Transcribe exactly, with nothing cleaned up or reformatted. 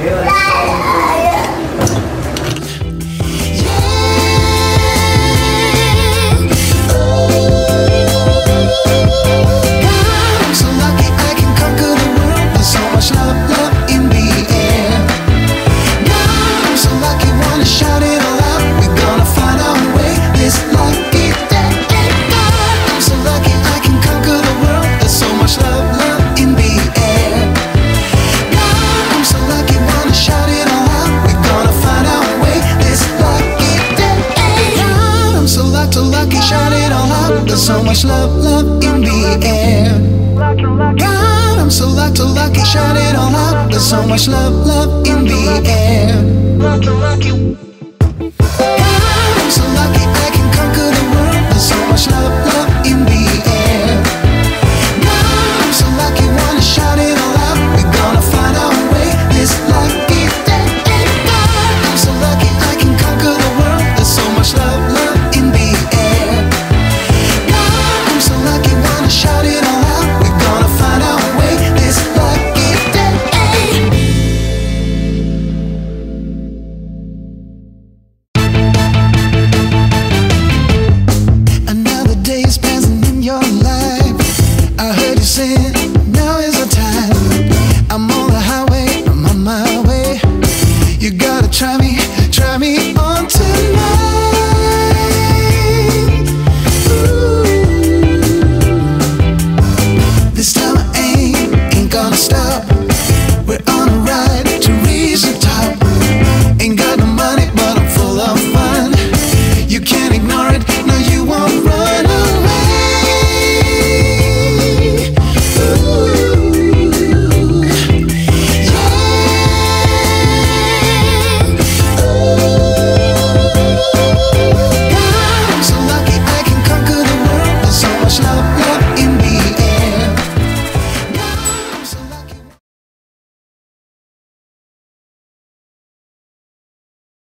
So much love, love in the air. God, I'm so lucky, lucky, shout it all out. There's so much love, love in the air. God, I'm so lucky I can conquer the world. There's so much love, love in the air. God, I'm so lucky, wanna shout it all out. We're gonna find our way this lucky day. God, I'm so lucky I can conquer the world. There's so much love, love in the air. Shout it all out, we're gonna find our way this lucky day. Another day is passing in your life. I heard you say now is the time. I'm on the highway, I'm on my way. You gotta try me, try me on tonight. This time I ain't, ain't gonna stop. We're on